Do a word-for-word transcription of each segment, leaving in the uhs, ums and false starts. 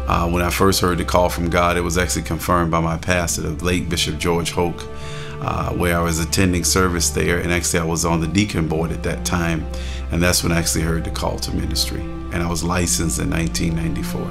Uh, when I first heard the call from God, it was actually confirmed by my pastor, the late Bishop George Hope, uh, where I was attending service there, and actually I was on the deacon board at that time, and that's when I actually heard the call to ministry, and I was licensed in nineteen ninety-four.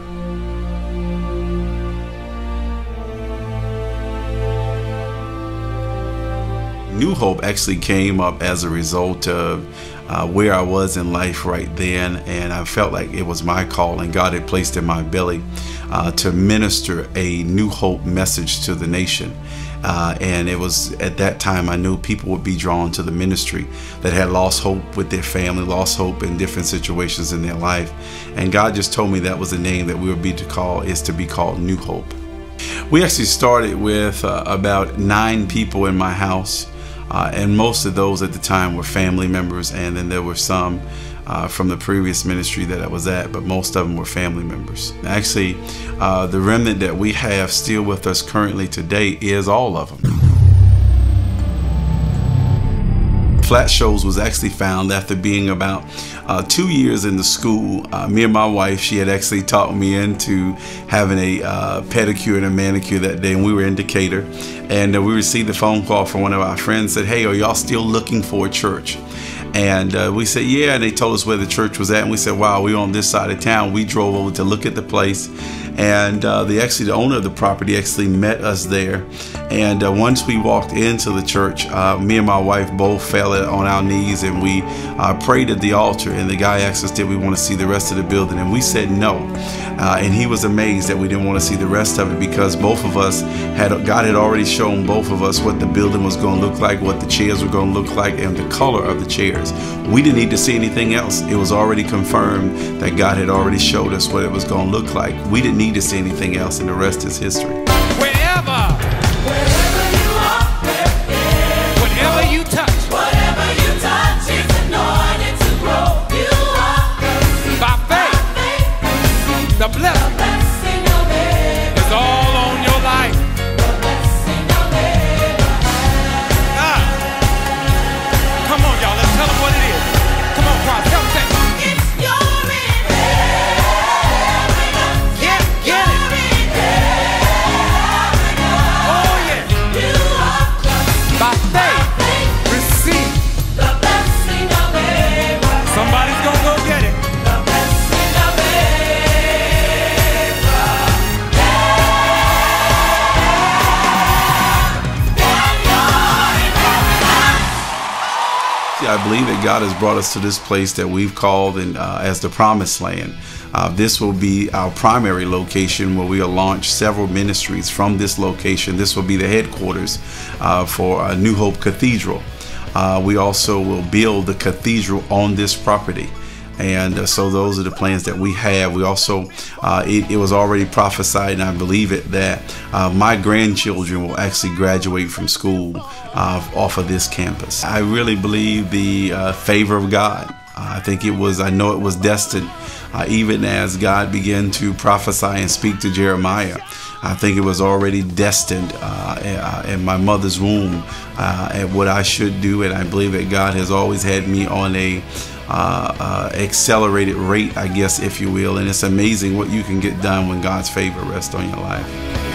New Hope actually came up as a result of uh, where I was in life right then, and I felt like it was my call, and God had placed in my belly uh, to minister a New Hope message to the nation. Uh, and it was at that time I knew people would be drawn to the ministry that had lost hope with their family, lost hope in different situations in their life. And God just told me that was the name that we would be to call, is to be called New Hope. We actually started with uh, about nine people in my house. Uh, and most of those at the time were family members, and then there were some uh, from the previous ministry that I was at, but most of them were family members. Actually, uh, the remnant that we have still with us currently today is all of them. Flat shows was actually found after being about uh, two years in the school. Uh, me and my wife, she had actually talked me into having a uh, pedicure and a manicure that day, and we were in Decatur. And uh, we received a phone call from one of our friends, said, "Hey, are y'all still looking for a church?" And uh, we said, yeah, and they told us where the church was at, and we said, wow, we're on this side of town. We drove over to look at the place, and uh, the actually the owner of the property actually met us there. And uh, once we walked into the church, uh, me and my wife both fell on our knees, and we uh, prayed at the altar, and the guy asked us, did we want to see the rest of the building? And we said no. Uh, and he was amazed that we didn't want to see the rest of it, because both of us had, God had already shown both of us what the building was going to look like, what the chairs were going to look like, and the color of the chairs. We didn't need to see anything else. It was already confirmed that God had already showed us what it was going to look like. We didn't need to see anything else, and the rest is history. Wherever, wherever you are, whatever you touch, whatever you touch is anointed to grow. You are by faith, by faith the blessing, the blessing of Abraham is all on your life. The blessing of Abraham. Ah. Come on, y'all, let's tell them what it is. Come on, Cross, tell them that. It's your inheritance. Get, get it. Oh, yeah. You are just by faith. Receive the blessing of Abraham. Somebody's gonna go get it. The blessing of Abraham. I believe that God has brought us to this place that we've called in, uh, as the Promised Land. Uh, this will be our primary location where we will launch several ministries from this location. This will be the headquarters uh, for a New Hope Cathedral. Uh, we also will build the cathedral on this property. And uh, so those are the plans that we have. We also, uh, it, it was already prophesied, and I believe it, that uh, my grandchildren will actually graduate from school uh, off of this campus. I really believe the uh, favor of God. Uh, I think it was, I know it was destined, uh, even as God began to prophesy and speak to Jeremiah. I think it was already destined uh, in my mother's womb uh, at what I should do, and I believe that God has always had me on a Uh, uh, accelerated rate, I guess, if you will, and it's amazing what you can get done when God's favor rests on your life.